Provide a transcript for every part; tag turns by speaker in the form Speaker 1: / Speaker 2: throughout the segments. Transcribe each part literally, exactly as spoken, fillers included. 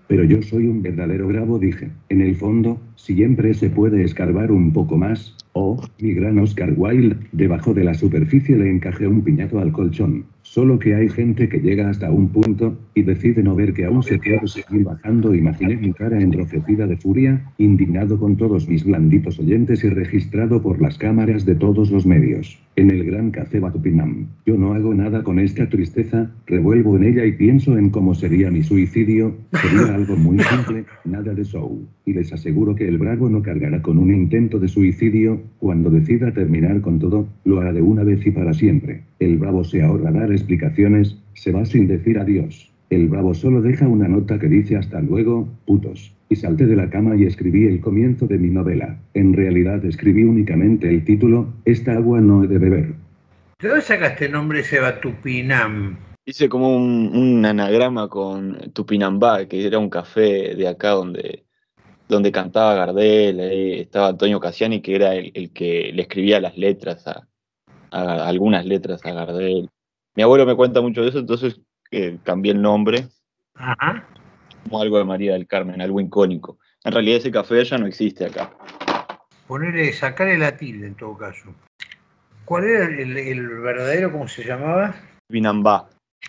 Speaker 1: Pero yo soy un verdadero bravo, dije. En el fondo, siempre se puede escarbar un poco más. Oh, mi gran Oscar Wilde, debajo de la superficie le encajé un piñazo al colchón. Solo que hay gente que llega hasta un punto, y decide no ver que aún se puede seguir bajando. Imaginé mi cara enrojecida de furia, indignado con todos mis blanditos oyentes y registrado por las cámaras de todos los medios. En el gran café Batupinam. Yo no hago nada con esta tristeza, revuelvo en ella y pienso en cómo sería mi suicidio. Sería algo muy simple, nada de show. Y les aseguro que el bravo no cargará con un intento de suicidio. Cuando decida terminar con todo, lo hará de una vez y para siempre. El bravo se ahorra dar explicaciones, se va sin decir adiós. El bravo solo deja una nota que dice hasta luego, putos. Y salté de la cama y escribí el comienzo de mi novela. En realidad escribí únicamente el título, esta agua no he de beber.
Speaker 2: ¿De dónde sacaste el nombre ese Batupinam?
Speaker 3: Hice como un, un anagrama con Tupinambá, que era un café de acá donde, donde cantaba Gardel, ahí estaba Antonio Casiani, que era el, el que le escribía las letras, a, a algunas letras a Gardel. Mi abuelo me cuenta mucho de eso, entonces eh, cambié el nombre.
Speaker 2: Ajá.
Speaker 3: Como algo de María del Carmen, algo icónico. En realidad ese café ya no existe acá.
Speaker 2: Ponerle, sacarle la tilde en todo caso. ¿Cuál era el, el verdadero, cómo se llamaba?
Speaker 3: Tupinambá.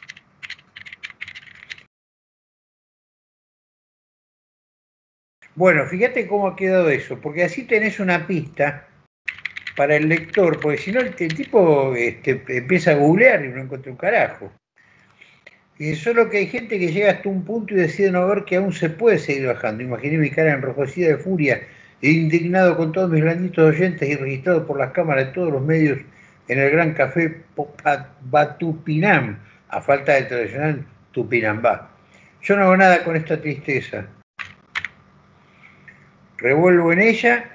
Speaker 2: Bueno, fíjate cómo ha quedado eso, porque así tenés una pista para el lector, porque si no el, el tipo este, empieza a googlear y no encuentra un carajo. Y solo que hay gente que llega hasta un punto y decide no ver que aún se puede seguir bajando. Imaginé mi cara enrojecida de furia e indignado con todos mis blanditos oyentes y registrado por las cámaras de todos los medios en el gran café Batupinam, a falta del tradicional Tupinambá. Yo no hago nada con esta tristeza. Revuelvo en ella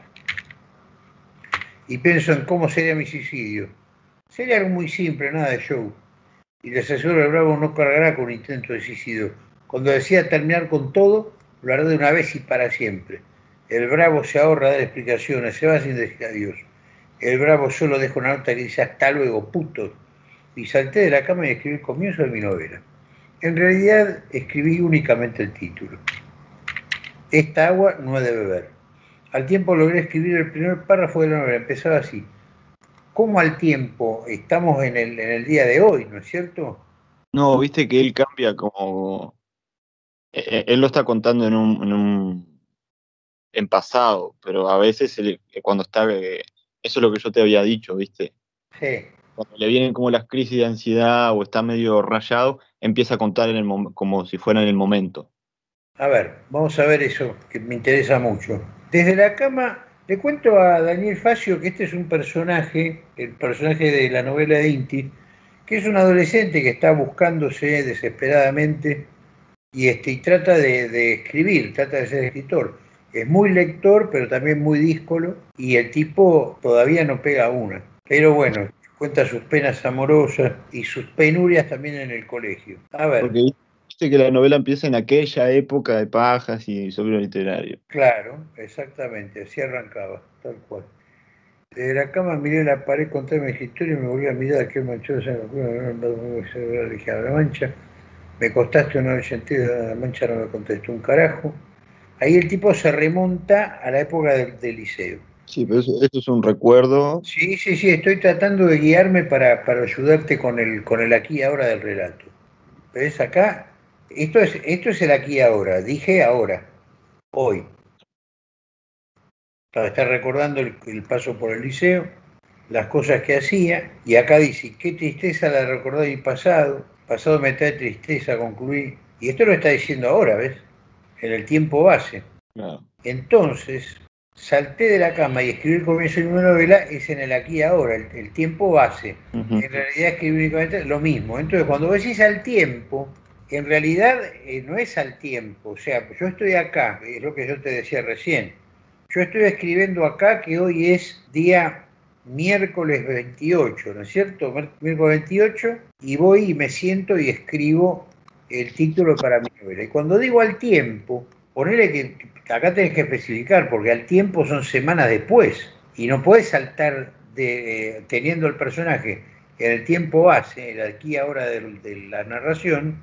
Speaker 2: y pienso en cómo sería mi suicidio. Sería algo muy simple, nada de show. Y les aseguro, el bravo no cargará con un intento de suicidio. Cuando decida terminar con todo, lo hará de una vez y para siempre. El bravo se ahorra dar explicaciones, se va sin decir adiós. El bravo solo deja una nota que dice hasta luego, putos. Y salté de la cama y escribí el comienzo de mi novela. En realidad, escribí únicamente el título. Esta agua no he de beber. Al tiempo logré escribir el primer párrafo de la novela. Empezaba así. ¿Cómo al tiempo? Estamos en el, en el día de hoy, ¿no es cierto?
Speaker 3: No, viste que él cambia como... Eh, él lo está contando en un, en un... en pasado, pero a veces él, cuando está... Eh, eso es lo que yo te había dicho, viste.
Speaker 2: Sí.
Speaker 3: Cuando le vienen como las crisis de ansiedad o está medio rayado, empieza a contar en el como si fuera en el momento.
Speaker 2: A ver, vamos a ver eso, que me interesa mucho. Desde la cama, le cuento a Daniel Facio que este es un personaje, el personaje de la novela de Inti, que es un adolescente que está buscándose desesperadamente y, este, y trata de, de escribir, trata de ser escritor. Es muy lector, pero también muy díscolo, y el tipo todavía no pega una. Pero bueno, cuenta sus penas amorosas y sus penurias también en el colegio. A ver.
Speaker 3: Porque viste que la novela empieza en aquella época de pajas y sobre lo literario.
Speaker 2: Claro, exactamente, así arrancaba, tal cual. Desde la cama miré la pared, conté mi historia y me volví a mirar aquel manchado de dije, a la mancha, me costaste una noche entera, la mancha no me contestó un carajo. Ahí el tipo se remonta a la época del, del liceo.
Speaker 3: Sí, pero eso, eso es un recuerdo.
Speaker 2: Sí, sí, sí, estoy tratando de guiarme para, para ayudarte con el, con el aquí y ahora del relato. ¿Ves acá? Esto es, esto es el aquí y ahora, dije ahora, hoy. Está recordando el, el paso por el liceo, las cosas que hacía, y acá dice, qué tristeza la de recordar mi pasado, pasado me trae tristeza, concluí. Y esto lo está diciendo ahora, ¿ves? En el tiempo base.
Speaker 3: Claro.
Speaker 2: Entonces, salté de la cama y escribí el comienzo de mi novela, es en el aquí y ahora, el, el tiempo base. Uh-huh. En realidad escribí únicamente lo mismo. Entonces, cuando vos decís al tiempo, en realidad eh, no es al tiempo. O sea, yo estoy acá, es lo que yo te decía recién. Yo estoy escribiendo acá que hoy es día miércoles veintiocho, ¿no es cierto? Miércoles veintiocho, y voy y me siento y escribo el título para mi novela. Y cuando digo al tiempo, ponele que acá tenés que especificar, porque al tiempo son semanas después, y no podés saltar de, eh, teniendo el personaje en el tiempo base, el aquí ahora de, de la narración,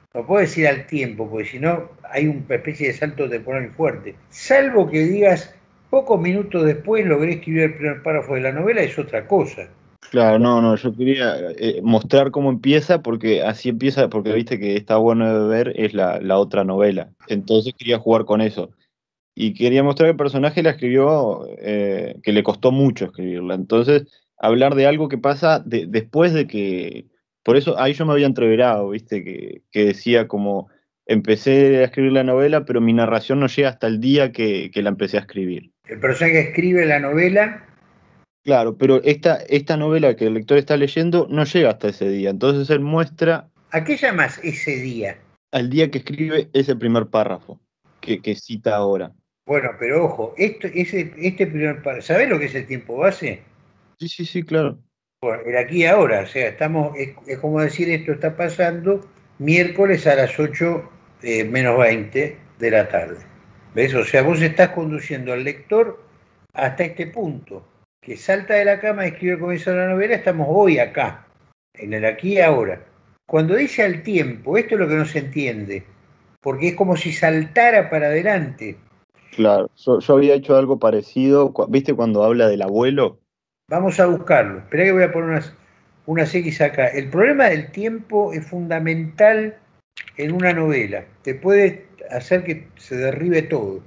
Speaker 2: No puedo decir al tiempo, porque si no hay una especie de salto temporal fuerte. Salvo que digas, pocos minutos después logré escribir el primer párrafo de la novela, es otra cosa.
Speaker 3: Claro, no, no, yo quería eh, mostrar cómo empieza, porque así empieza, porque viste que está bueno de ver, es la, la otra novela. Entonces quería jugar con eso. Y quería mostrar que el personaje la escribió, eh, que le costó mucho escribirla. Entonces, hablar de algo que pasa de- después de que... Por eso ahí yo me había entreverado, viste, que, que decía como, empecé a escribir la novela, pero mi narración no llega hasta el día que, que la empecé a escribir.
Speaker 2: El personaje escribe la novela.
Speaker 3: Claro, pero esta, esta novela que el lector está leyendo no llega hasta ese día. Entonces él muestra
Speaker 2: ¿A qué llamas ese día?
Speaker 3: al día que escribe ese primer párrafo que, que cita ahora.
Speaker 2: Bueno, pero ojo, esto, ese, este primer párrafo, ¿sabés lo que es el tiempo base?
Speaker 3: Sí, sí, sí, claro.
Speaker 2: Bueno, el aquí y ahora, o sea, estamos, es, es como decir, esto está pasando miércoles a las ocho eh, menos veinte de la tarde. ¿Ves? O sea, vos estás conduciendo al lector hasta este punto, que salta de la cama y escribe el comienzo de la novela, estamos hoy acá, en el aquí y ahora. Cuando dice al tiempo, esto es lo que no se entiende, porque es como si saltara para adelante.
Speaker 3: Claro, yo, yo había hecho algo parecido, cu- ¿viste cuando habla del abuelo?
Speaker 2: Vamos a buscarlo. Esperá que voy a poner unas, unas X acá. El problema del tiempo es fundamental en una novela. Te puede hacer que se derribe todo.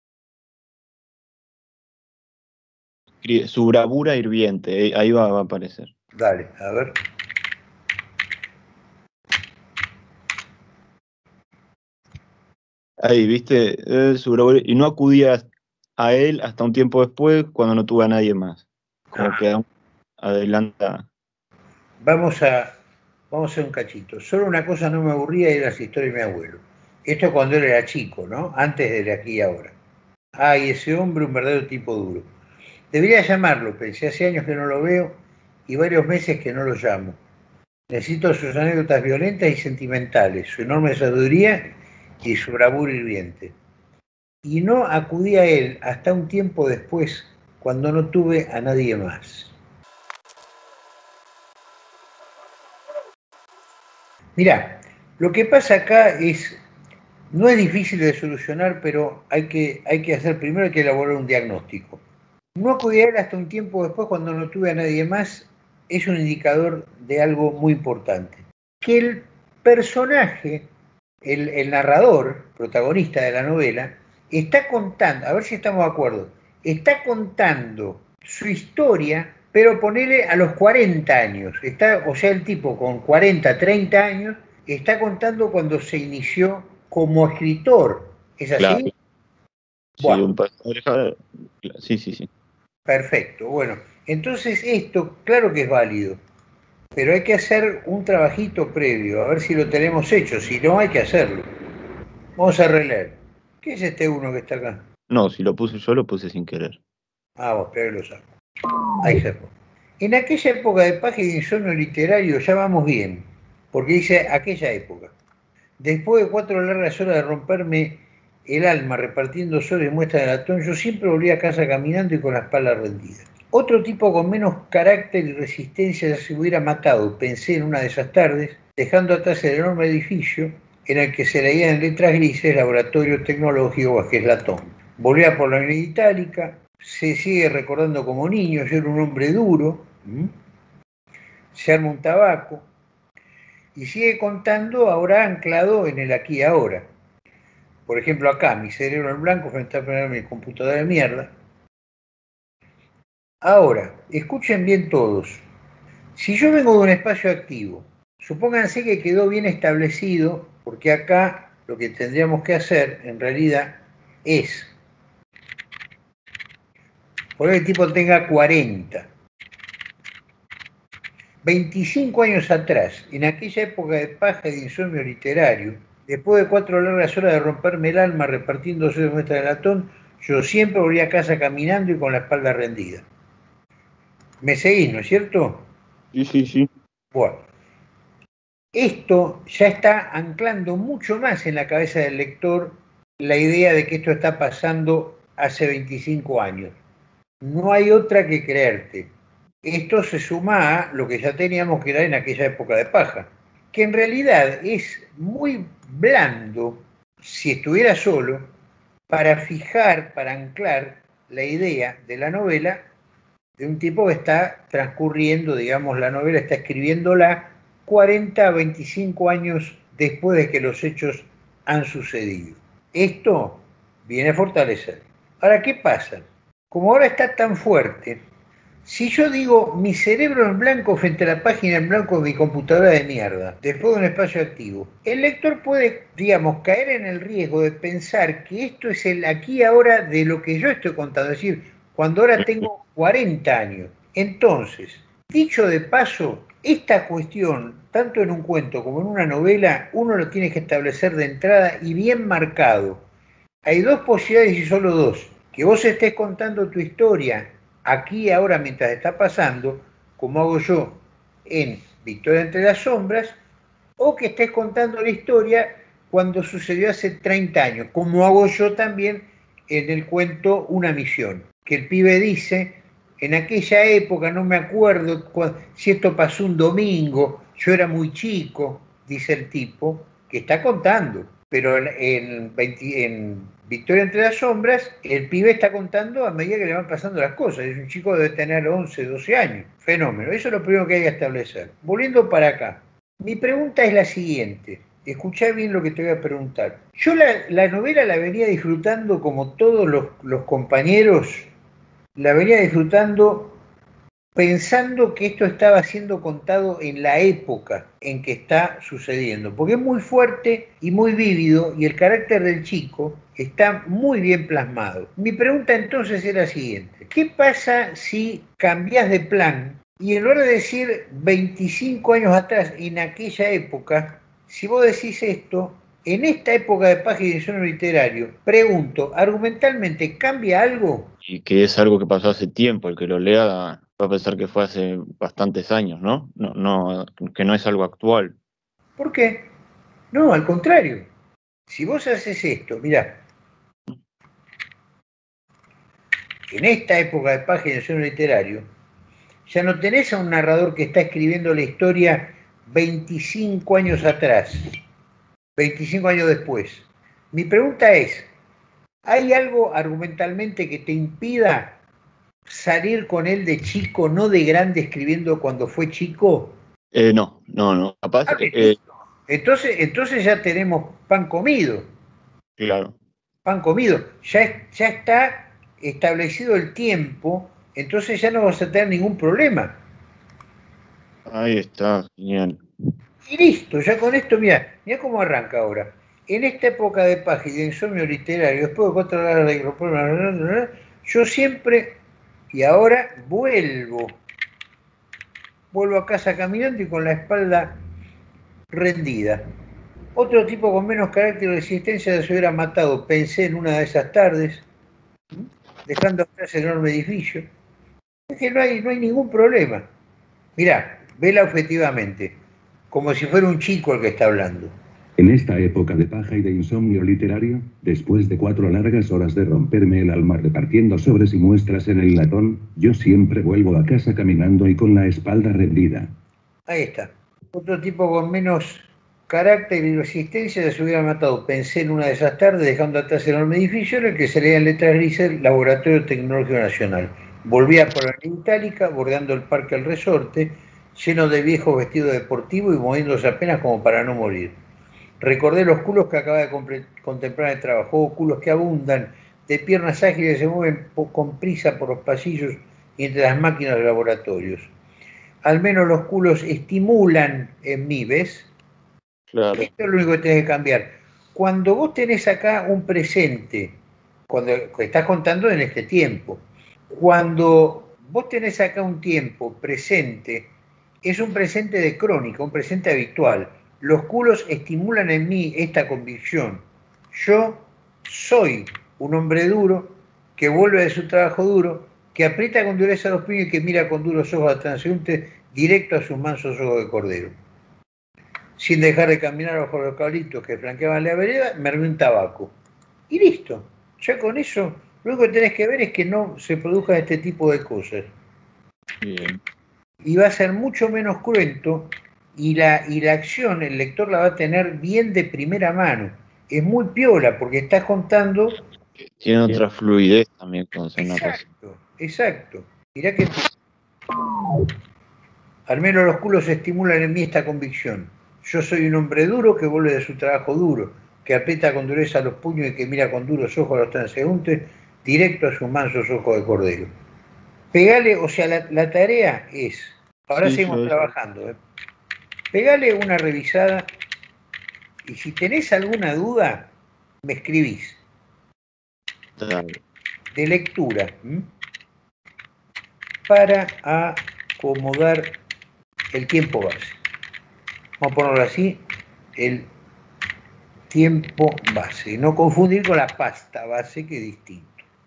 Speaker 3: Escribe, su bravura hirviente, eh, ahí va, va a aparecer.
Speaker 2: Dale, a ver.
Speaker 3: Ahí, ¿viste? Eh, su bravura, y no acudía a él hasta un tiempo después, cuando no tuve a nadie más. Como que aún adelanta.
Speaker 2: Vamos a, vamos a hacer un cachito. Solo una cosa no me aburría y era las historias de mi abuelo. Esto es cuando él era chico, ¿no? Antes de aquí y ahora. Ay, ese hombre, un verdadero tipo duro. Debería llamarlo, pensé, hace años que no lo veo y varios meses que no lo llamo. Necesito sus anécdotas violentas y sentimentales, su enorme sabiduría y su bravura hirviente. Y no acudí a él hasta un tiempo después, cuando no tuve a nadie más. Mirá, lo que pasa acá es, no es difícil de solucionar, pero hay que, hay que hacer primero, hay que elaborar un diagnóstico. No acudí a él hasta un tiempo después, cuando no tuve a nadie más, es un indicador de algo muy importante. Que el personaje, el, el narrador, protagonista de la novela, está contando, a ver si estamos de acuerdo, está contando su historia, pero ponele a los cuarenta años. Está, o sea, el tipo con cuarenta, treinta años, está contando cuando se inició como escritor. ¿Es
Speaker 3: Claro,
Speaker 2: así?
Speaker 3: sí,
Speaker 2: Bueno,
Speaker 3: un pa- oreja- sí, sí, sí.
Speaker 2: perfecto. Bueno, entonces esto, claro que es válido, pero hay que hacer un trabajito previo, a ver si lo tenemos hecho. Si no, hay que hacerlo. Vamos a releer. ¿Qué es este uno que está acá?
Speaker 3: No, si lo puse yo, lo puse sin querer.
Speaker 2: Ah, vos, espera que lo saco. Ahí se fue. En aquella época de paja y de insomnio literario, ya vamos bien, porque dice aquella época. Después de cuatro largas horas de romperme el alma repartiendo soles y muestras de latón, yo siempre volví a casa caminando y con la espalda rendida. Otro tipo con menos carácter y resistencia ya se hubiera matado, pensé en una de esas tardes, dejando atrás el enorme edificio en el que se leían en letras grises Laboratorio Tecnológico Vázquez Latón. Volvía por la avenida Itálica, se sigue recordando como niño, yo era un hombre duro, ¿m? Se arma un tabaco, y sigue contando ahora anclado en el aquí y ahora. Por ejemplo, acá, mi cerebro en blanco frente a mi computadora de mierda. Ahora, escuchen bien todos. Si yo vengo de un espacio activo, supónganse que quedó bien establecido, porque acá lo que tendríamos que hacer en realidad es poner que el tipo tenga cuarenta. veinticinco años atrás, en aquella época de paja y de insomnio literario, después de cuatro largas horas de romperme el alma repartiéndose de muestra de latón, yo siempre volví a casa caminando y con la espalda rendida. ¿Me seguís, no es cierto?
Speaker 3: Sí, sí, sí.
Speaker 2: Bueno, esto ya está anclando mucho más en la cabeza del lector la idea de que esto está pasando hace veinticinco años. No hay otra que creerte. Esto se suma a lo que ya teníamos que era en aquella época de paja. que en realidad es muy blando, si estuviera solo, para fijar, para anclar la idea de la novela de un tipo que está transcurriendo, digamos, la novela está escribiéndola cuarenta a veinticinco años después de que los hechos han sucedido. Esto viene a fortalecer. Ahora, ¿qué pasa? Como ahora está tan fuerte, si yo digo mi cerebro en blanco frente a la página en blanco de mi computadora de mierda, después de un espacio activo, el lector puede, digamos, caer en el riesgo de pensar que esto es el aquí y ahora de lo que yo estoy contando, es decir, cuando ahora tengo cuarenta años. Entonces, dicho de paso, esta cuestión, tanto en un cuento como en una novela, uno lo tiene que establecer de entrada y bien marcado. Hay dos posibilidades y solo dos. Que vos estés contando tu historia aquí y ahora mientras está pasando, como hago yo en Victoria entre las sombras, o que estés contando la historia cuando sucedió hace treinta años, como hago yo también en el cuento Una misión, que el pibe dice, en aquella época, no me acuerdo si esto pasó un domingo, yo era muy chico, dice el tipo, que está contando. Pero en, veinte, en Victoria entre las sombras, el pibe está contando a medida que le van pasando las cosas. Es un chico que debe tener once, doce años. Fenómeno. Eso es lo primero que hay que establecer. Volviendo para acá. Mi pregunta es la siguiente. Escuchá bien lo que te voy a preguntar. Yo la, la novela la venía disfrutando como todos los, los compañeros, la venía disfrutando pensando que esto estaba siendo contado en la época en que está sucediendo, porque es muy fuerte y muy vívido y el carácter del chico está muy bien plasmado. Mi pregunta entonces es la siguiente: ¿qué pasa si cambias de plan y en lugar de decir veinticinco años atrás, en aquella época, si vos decís esto, en esta época de página de diseño literario, pregunto, ¿argumentalmente cambia algo?
Speaker 3: Y que es algo que pasó hace tiempo, el que lo lea va a pensar que fue hace bastantes años, ¿no? No, no, que no es algo actual.
Speaker 2: ¿Por qué? No, al contrario. Si vos haces esto, mirá, en esta época de página de diseño literario, ya no tenés a un narrador que está escribiendo la historia veinticinco años atrás, veinticinco años después. Mi pregunta es, ¿hay algo argumentalmente que te impida salir con él de chico, no de grande, escribiendo cuando fue chico?
Speaker 3: Eh, no, no, no. Capaz,
Speaker 2: Ah,
Speaker 3: eh,
Speaker 2: entonces, entonces ya tenemos pan comido.
Speaker 3: claro.
Speaker 2: Pan comido. Ya, ya está establecido el tiempo, entonces ya no vas a tener ningún problema.
Speaker 3: Ahí está, genial.
Speaker 2: Y listo, ya con esto, mira, mira cómo arranca ahora. En esta época de página de insomnio literario, después de cuatro horas de hidroponía, yo siempre, y ahora vuelvo, vuelvo a casa caminando y con la espalda rendida. Otro tipo con menos carácter de resistencia se hubiera matado, pensé en una de esas tardes, dejando atrás el enorme edificio. Es que no hay, no hay ningún problema. Mirá, vela objetivamente, como si fuera un chico el que está hablando.
Speaker 1: En esta época de paja y de insomnio literario, después de cuatro largas horas de romperme el alma repartiendo sobres y muestras en el latón, yo siempre vuelvo a casa caminando y con la espalda rendida.
Speaker 2: Ahí está. Otro tipo con menos carácter y resistencia se hubiera matado, pensé en una de esas tardes, dejando atrás el enorme edificio en el que se leía en letras grises Laboratorio Tecnológico Nacional. Volvía por la línea itálica, bordeando el Parque El Resorte, lleno de viejos vestidos deportivos y moviéndose apenas como para no morir. Recordé los culos que acaba de contemplar en el trabajo, culos que abundan, de piernas ágiles que se mueven con prisa por los pasillos y entre las máquinas de laboratorios. Al menos los culos estimulan en mí, ¿ves?
Speaker 3: Claro.
Speaker 2: Esto es lo único que tenés que cambiar. Cuando vos tenés acá un presente, cuando estás contando en este tiempo, cuando vos tenés acá un tiempo presente, es un presente de crónica, un presente habitual. Los culos estimulan en mí esta convicción. Yo soy un hombre duro que vuelve de su trabajo duro, que aprieta con dureza los puños y que mira con duros ojos al transeúnte directo a sus mansos ojos de cordero. Sin dejar de caminar bajo los cabritos que flanqueaban la vereda, me armé un tabaco. Y listo. Ya con eso, lo único que tenés que ver es que no se produzcan este tipo de cosas.
Speaker 3: Bien.
Speaker 2: Y va a ser mucho menos cruento y la, y la acción el lector la va a tener bien de primera mano. Es muy piola porque estás contando...
Speaker 3: Tiene otra fluidez también cuando se narra.
Speaker 2: Exacto, exacto. Mirá que... Al menos los culos estimulan en mí esta convicción. Yo soy un hombre duro que vuelve de su trabajo duro, que aprieta con dureza los puños y que mira con duros ojos a los transeúntes, directo a sus mansos ojos de cordero. Pegale, o sea, la, la tarea es, ahora
Speaker 3: Sí,
Speaker 2: seguimos
Speaker 3: yo-
Speaker 2: trabajando, ¿eh? Pegale una revisada y si tenés alguna duda, me escribís.
Speaker 3: Dale.
Speaker 2: De lectura, ¿m? Para acomodar el tiempo base. Vamos a ponerlo así, el tiempo base. No confundir con la pasta base, que es distinto.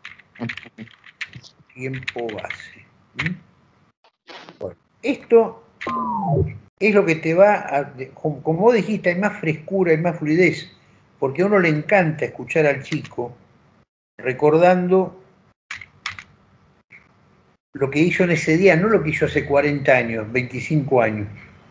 Speaker 2: Tiempo base. ¿m? Bueno, esto es lo que te va a... Como vos dijiste, hay más frescura, hay más fluidez, porque a uno le encanta escuchar al chico recordando lo que hizo en ese día, no lo que hizo hace cuarenta años, veinticinco años.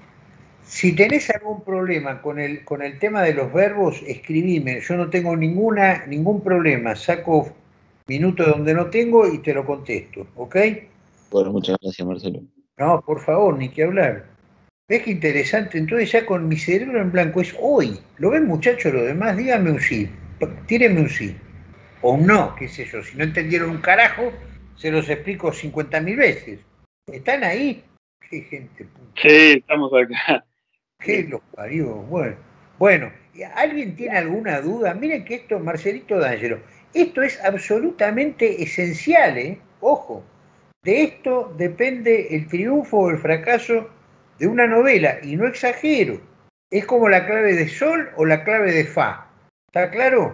Speaker 2: Si tenés algún problema con el, con el tema de los verbos, escribime. Yo no tengo ninguna, ningún problema. Saco minutos donde no tengo y te lo contesto, ¿ok?
Speaker 3: Bueno, muchas gracias, Marcelo.
Speaker 2: No, por favor, ni que hablar. ¿Ves qué interesante? Entonces ya con mi cerebro en blanco es hoy. ¿Lo ven, muchachos? Lo demás, díganme un sí. Tírenme un sí. O un no, qué sé yo. Si no entendieron un carajo, se los explico cincuenta mil veces. ¿Están ahí? Qué gente puta.
Speaker 4: Sí, estamos acá.
Speaker 2: ¿Qué los parió? Bueno, bueno, ¿alguien tiene alguna duda? Miren que esto, Marcelito D'Angelo, esto es absolutamente esencial, ¿eh? Ojo, de esto depende el triunfo o el fracaso de una novela, y no exagero. Es como la clave de sol o la clave de fa. ¿Está claro?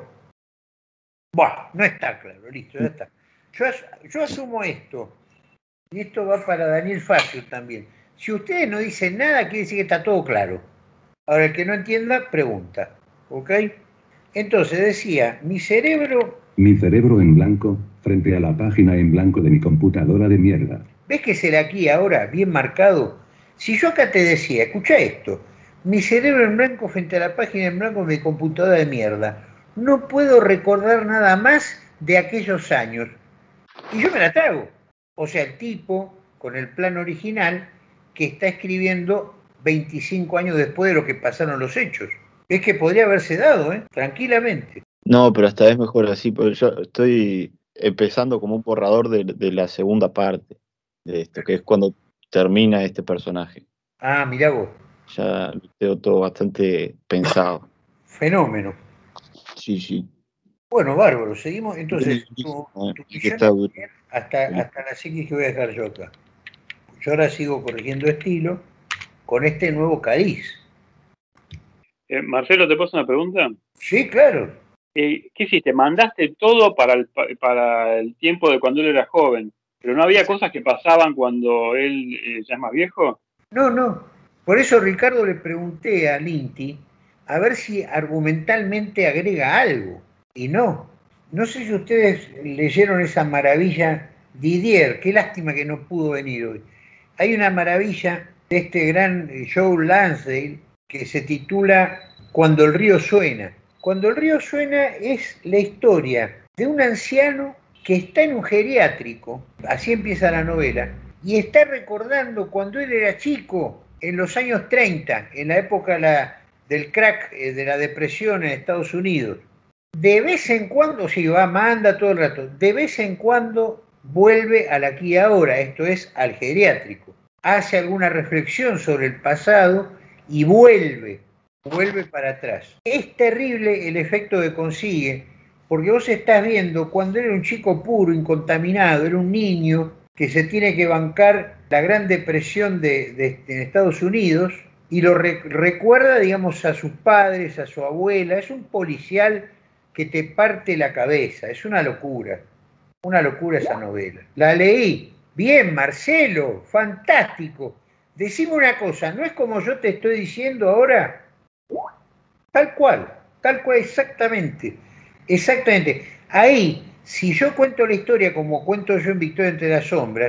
Speaker 2: Bueno, no está claro, listo, ya está. Yo, yo asumo esto, y esto va para Daniel Facio también. Si ustedes no dicen nada, quiere decir que está todo claro. Ahora, el que no entienda, pregunta. ¿Ok? Entonces decía, mi cerebro...
Speaker 1: Mi cerebro en blanco, frente a la página en blanco de mi computadora de mierda.
Speaker 2: ¿Ves que será aquí ahora, bien marcado? Si yo acá te decía, escucha esto, mi cerebro en blanco frente a la página en blanco de mi computadora de mierda, no puedo recordar nada más de aquellos años. Y yo me la trago. O sea, el tipo, con el plan original, que está escribiendo veinticinco años después de lo que pasaron los hechos. Es que podría haberse dado, ¿eh? Tranquilamente.
Speaker 3: No, pero esta vez mejor así, porque yo estoy empezando como un borrador de, de la segunda parte de esto, que es cuando termina este personaje.
Speaker 2: Ah, mirá vos.
Speaker 3: Ya lo tengo todo bastante pensado.
Speaker 2: Fenómeno.
Speaker 3: Sí, sí.
Speaker 2: Bueno, bárbaro. Seguimos. Entonces, tu,
Speaker 3: Bueno,
Speaker 2: tu
Speaker 3: que
Speaker 2: misión
Speaker 3: está
Speaker 2: es
Speaker 3: duro.
Speaker 2: leer hasta, hasta la psiquis que voy a dejar yo acá. Yo ahora sigo corrigiendo estilo con este nuevo cariz.
Speaker 4: Eh, Marcelo, ¿te puedo hacer una pregunta?
Speaker 2: Sí, claro.
Speaker 4: Eh, ¿Qué hiciste? Mandaste todo para el, para el tiempo de cuando él era joven, pero no había cosas que pasaban cuando él eh, ya es más viejo.
Speaker 2: No, no. Por eso, Ricardo, le pregunté a Linti a ver si argumentalmente agrega algo. Y no. No sé si ustedes leyeron esa maravilla, Didier, qué lástima que no pudo venir hoy. Hay una maravilla de este gran Joe Lansdale que se titula Cuando el río suena. Cuando el río suena es la historia de un anciano que está en un geriátrico, así empieza la novela, y está recordando cuando él era chico, en los años treinta, en la época la, del crack, eh, de la depresión en Estados Unidos. De vez en cuando, sí, va, manda todo el rato, de vez en cuando vuelve al aquí y ahora, esto es, al geriátrico. Hace alguna reflexión sobre el pasado y vuelve, vuelve para atrás. Es terrible el efecto que consigue, porque vos estás viendo cuando era un chico puro, incontaminado, era un niño que se tiene que bancar la gran depresión de, de, de Estados Unidos y lo re, recuerda, digamos, a sus padres, a su abuela. Es un policial que te parte la cabeza, es una locura, una locura esa novela. La leí, bien, Marcelo, fantástico. Decime una cosa, ¿no es como yo te estoy diciendo ahora? Tal cual, tal cual, exactamente, exactamente. Ahí, si yo cuento la historia como cuento yo en Victoria entre las sombras,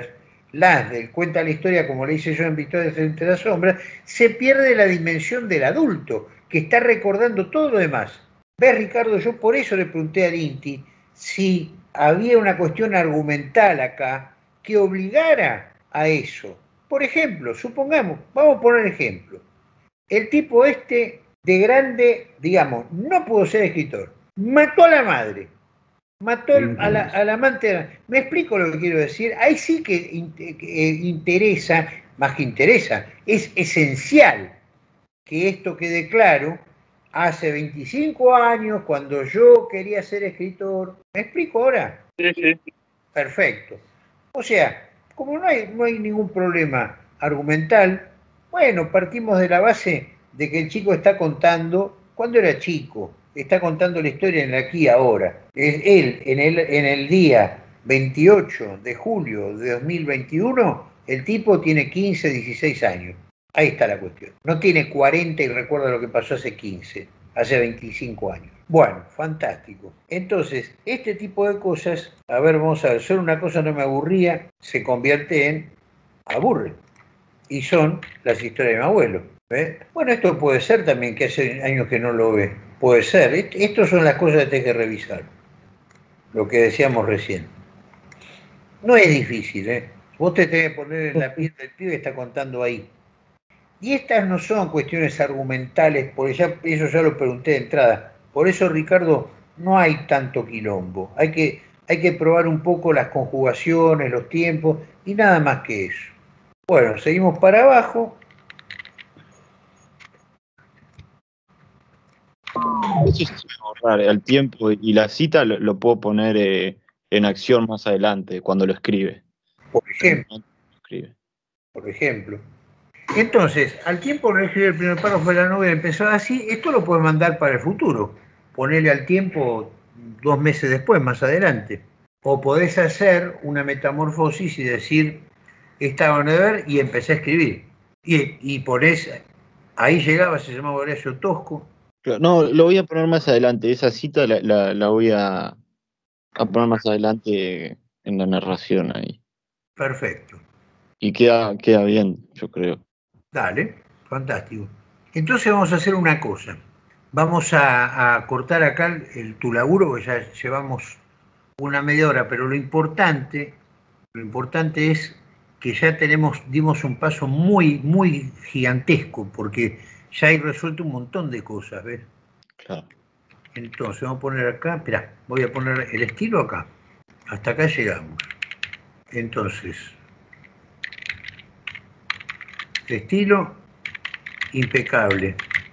Speaker 2: las del cuenta la historia, como le hice yo en Victoria entre las sombras, se pierde la dimensión del adulto, que está recordando todo lo demás. ¿Ves, Ricardo? Yo por eso le pregunté a Inti si había una cuestión argumental acá que obligara a eso. Por ejemplo, supongamos, vamos a poner ejemplo, el tipo este de grande, digamos, no pudo ser escritor, mató a la madre, mató a la, al amante. ¿Me explico lo que quiero decir? Ahí sí que, que interesa, más que interesa, es esencial que esto quede claro. Hace veinticinco años, cuando yo quería ser escritor, ¿me explico ahora?
Speaker 4: Sí, sí.
Speaker 2: Perfecto. O sea, como no hay, no hay ningún problema argumental, bueno, partimos de la base de que el chico está contando cuando era chico, está contando la historia en el aquí y ahora. Él, en el, en el día veintiocho de julio de dos mil veintiuno, el tipo tiene quince, dieciséis años. Ahí está la cuestión. No tiene cuarenta y recuerda lo que pasó hace quince, hace veinticinco años. Bueno, fantástico. Entonces, este tipo de cosas, a ver, vamos a ver, solo una cosa no me aburría, se convierte en aburre. Y son las historias de mi abuelo. ¿Ve? Bueno, esto puede ser también, que hace años que no lo ve. Puede ser. Estas son las cosas que tenés que revisar. Lo que decíamos recién. No es difícil, ¿eh? Vos te tenés que poner en la piel del pibe que está contando ahí. Y estas no son cuestiones argumentales, porque ya, eso ya lo pregunté de entrada. Por eso, Ricardo, no hay tanto quilombo. Hay que, hay que probar un poco las conjugaciones, los tiempos, y nada más que eso. Bueno, seguimos para abajo.
Speaker 3: Eso es ahorrar el tiempo y la cita lo, lo puedo poner eh, en acción más adelante, cuando lo escribe.
Speaker 2: Por ejemplo.
Speaker 3: Lo escribe.
Speaker 2: Por ejemplo. Entonces, al tiempo de escribir el primer párrafo de la novela empezó así, esto lo puede mandar para el futuro. Ponerle al tiempo dos meses después, más adelante. O podés hacer una metamorfosis y decir, estaba en ver y empecé a escribir. Y, y ponés, ahí llegaba, se llamaba Horacio Tosco.
Speaker 3: No, lo voy a poner más adelante. Esa cita la, la, la voy a, a poner más adelante en la narración ahí.
Speaker 2: Perfecto.
Speaker 3: Y queda, queda bien, yo creo.
Speaker 2: Dale, fantástico. Entonces vamos a hacer una cosa. Vamos a, a cortar acá el, el, tu laburo, que ya llevamos una media hora, pero lo importante, lo importante es que ya tenemos, dimos un paso muy, muy gigantesco, porque ya hay resuelto un montón de cosas, ¿ves?
Speaker 3: Claro.
Speaker 2: Entonces vamos a poner acá, espera, voy a poner el estilo acá. Hasta acá llegamos. Entonces, estilo impecable.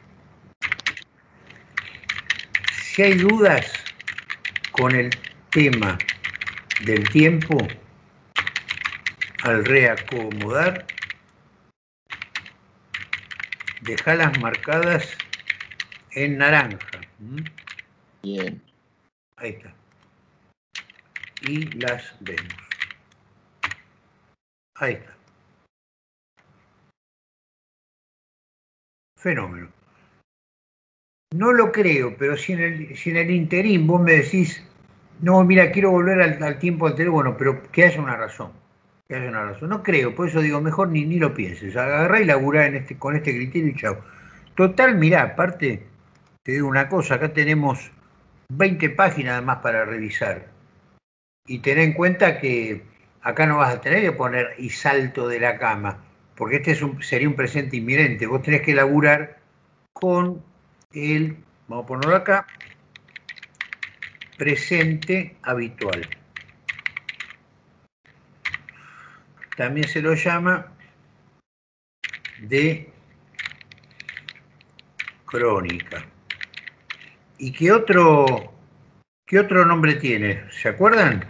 Speaker 2: Si hay dudas con el tema del tiempo, al reacomodar, dejalas marcadas en naranja.
Speaker 3: Bien.
Speaker 2: Ahí está. Y las vemos. Ahí está. Fenómeno. No lo creo, pero si en el, si en el interín vos me decís, no, mira, quiero volver al, al tiempo anterior, bueno, pero que haya una razón. Que haya una razón. No creo, por eso digo, mejor ni, ni lo pienses. Agarrá y laburá en este, con este criterio y chao. Total, mirá, aparte, te digo una cosa, acá tenemos veinte páginas más para revisar. Y ten en cuenta que acá no vas a tener que poner y salto de la cama, porque este es un, sería un presente inminente. Vos tenés que laburar con el, vamos a ponerlo acá, presente habitual. También se lo llama de crónica. ¿Y qué otro, qué otro nombre tiene? ¿Se acuerdan?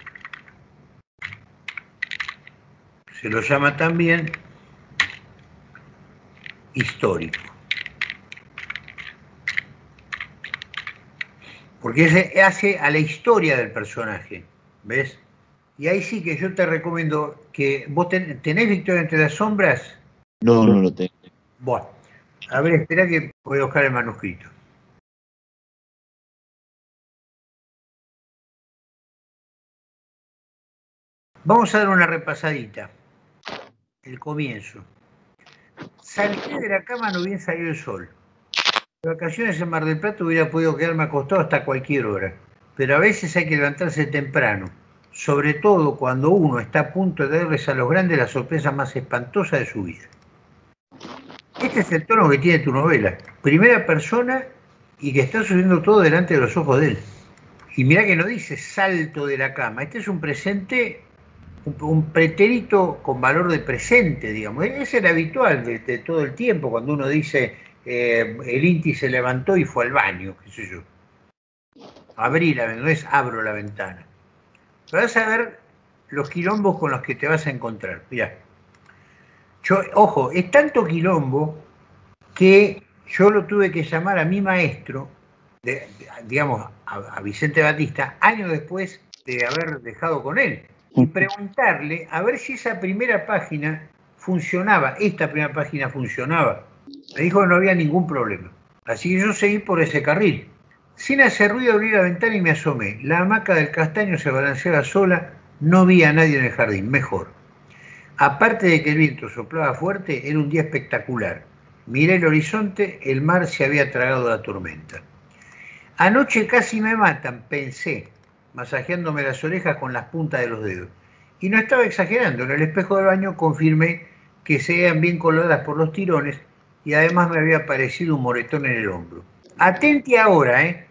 Speaker 2: Se lo llama también histórico. Porque ese hace a la historia del personaje, ¿ves? Y ahí sí que yo te recomiendo que vos ten, tenés Victoria entre las sombras.
Speaker 3: No, no lo tengo.
Speaker 2: Bueno, a ver, espera que voy a buscar el manuscrito. Vamos a dar una repasadita. El comienzo. Salté de la cama, no bien salió el sol. De vacaciones en Mar del Plata hubiera podido quedarme acostado hasta cualquier hora, pero a veces hay que levantarse temprano, sobre todo cuando uno está a punto de darles a los grandes la sorpresa más espantosa de su vida. Este es el tono que tiene tu novela, primera persona y que está sucediendo todo delante de los ojos de él. Y mirá que no dice salto de la cama, este es un presente, un, un pretérito con valor de presente, digamos. Es el habitual de, de todo el tiempo, cuando uno dice eh, el Inti se levantó y fue al baño, qué sé yo. Abrí la ventana, no es abro la ventana. Pero vas a ver los quilombos con los que te vas a encontrar. Mirá. Yo, ojo, es tanto quilombo que yo lo tuve que llamar a mi maestro, de, de, digamos, a, a Vicente Batista, años después de haber dejado con él, y preguntarle a ver si esa primera página funcionaba, esta primera página funcionaba. Me dijo que no había ningún problema. Así que yo seguí por ese carril. Sin hacer ruido abrí la ventana y me asomé. La hamaca del castaño se balanceaba sola, no vi a nadie en el jardín, mejor. Aparte de que el viento soplaba fuerte, era un día espectacular. Miré el horizonte, el mar se había tragado la tormenta. Anoche casi me matan, pensé, masajeándome las orejas con las puntas de los dedos. Y no estaba exagerando, en el espejo del baño confirmé que se veían bien colgadas por los tirones y además me había aparecido un moretón en el hombro. Atenti ahora, ¿eh?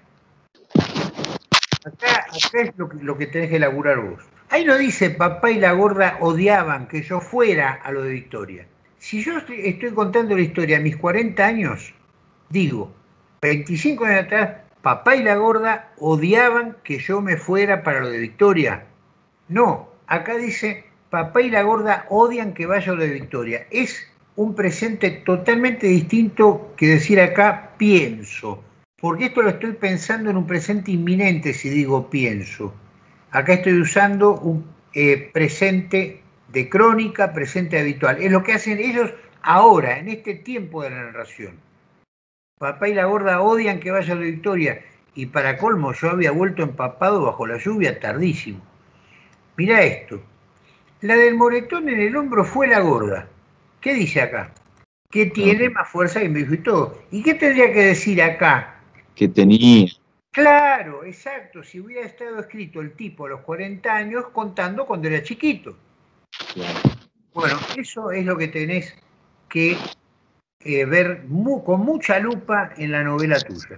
Speaker 2: Acá, acá es lo que, lo que tenés que laburar vos. Ahí no dice papá y la gorda odiaban que yo fuera a lo de Victoria. Si yo estoy, estoy contando la historia a mis cuarenta años, digo, veinticinco años atrás, papá y la gorda odiaban que yo me fuera para lo de Victoria. No, acá dice papá y la gorda odian que vaya a lo de Victoria. Es un presente totalmente distinto que decir acá pienso. Porque esto lo estoy pensando en un presente inminente si digo pienso. Acá estoy usando un eh, presente de crónica, presente habitual. Es lo que hacen ellos ahora, en este tiempo de la narración. Papá y la gorda odian que vaya a la Victoria. Y para colmo, yo había vuelto empapado bajo la lluvia tardísimo. Mirá esto. La del moretón en el hombro fue la gorda. ¿Qué dice acá? Que tiene más fuerza que mi hijo y todo. ¿Y qué tendría que decir acá?
Speaker 3: Que tenía.
Speaker 2: Claro, exacto. Si hubiera estado escrito el tipo a los cuarenta años contando cuando era chiquito.
Speaker 3: Claro.
Speaker 2: Bueno, eso es lo que tenés que eh, ver mu con mucha lupa en la novela tuya.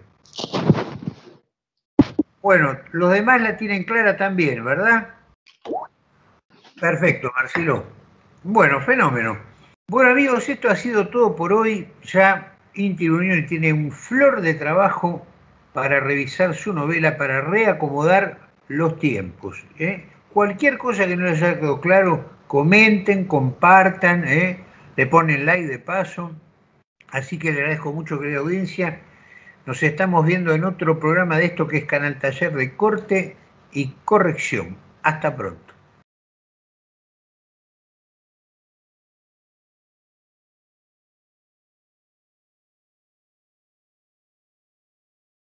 Speaker 2: Bueno, los demás la tienen clara también, ¿verdad? Perfecto, Marcelo. Bueno, fenómeno. Bueno, amigos, esto ha sido todo por hoy. Ya Inti Unión tiene un flor de trabajo para revisar su novela, para reacomodar los tiempos. ¿eh? Cualquier cosa que no les haya quedado claro, comenten, compartan, ¿eh? le ponen like de paso. Así que le agradezco mucho, querida audiencia. Nos estamos viendo en otro programa de esto que es Canal Taller de Corte y Corrección. Hasta pronto.